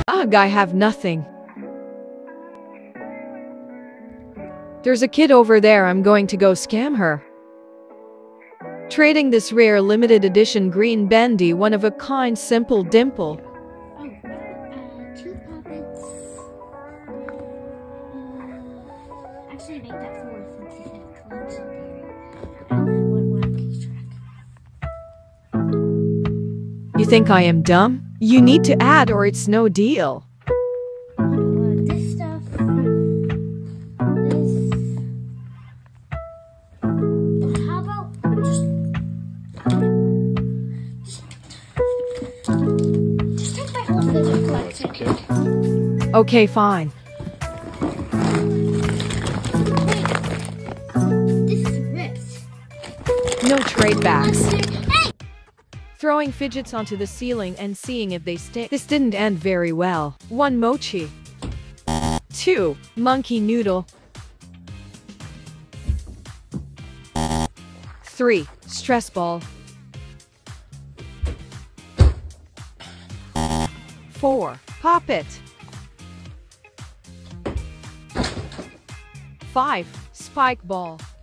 Ugh, I have nothing. There's a kid over there, I'm going to go scam her. Trading this rare limited edition green bendy one-of-a-kind simple dimple. Oh, 2 puppets. Actually make that 4 since you said legendary. And then one keep track. You think I am dumb? You need to add or it's no deal. This stuff. This. How about just take my whole fidget collection. Okay, fine. Wait, this is ripped. No trade backs. Hey! Throwing fidgets onto the ceiling and seeing if they stick. This didn't end very well. 1 mochi. 2 monkey noodle. 3 stress ball. 4 poppet. 5 spike ball.